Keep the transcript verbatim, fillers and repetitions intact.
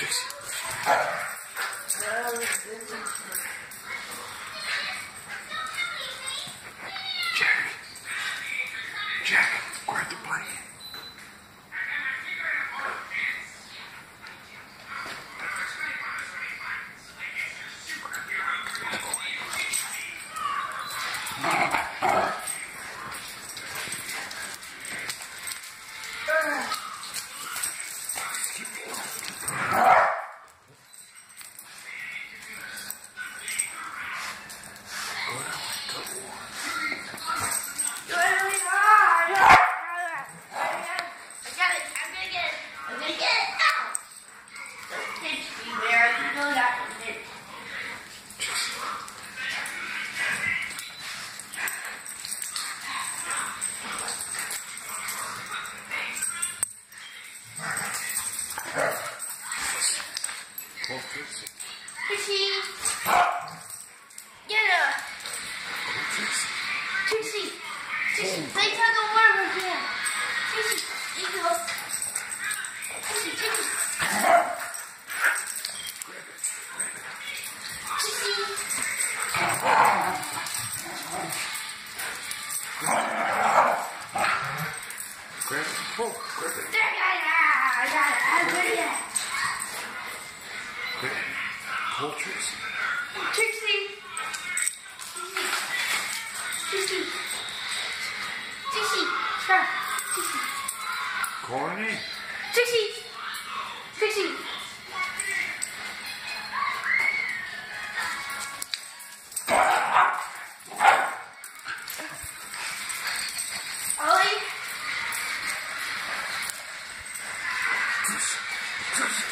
Trixie. Jack. Jack, grab the blanket. Trixie, get her. Trixie, Trixie, they took the water again. Trixie, you go. Trixie, Trixie. Trixie. Grab it. Oh, grab it. There, I got it. I got it. Grab it. Hold Trixie. Trixie. Trixie. Trixie. Stop. Trixie. Call her name. Trixie. Trixie. Ollie. Trixie. Trixie.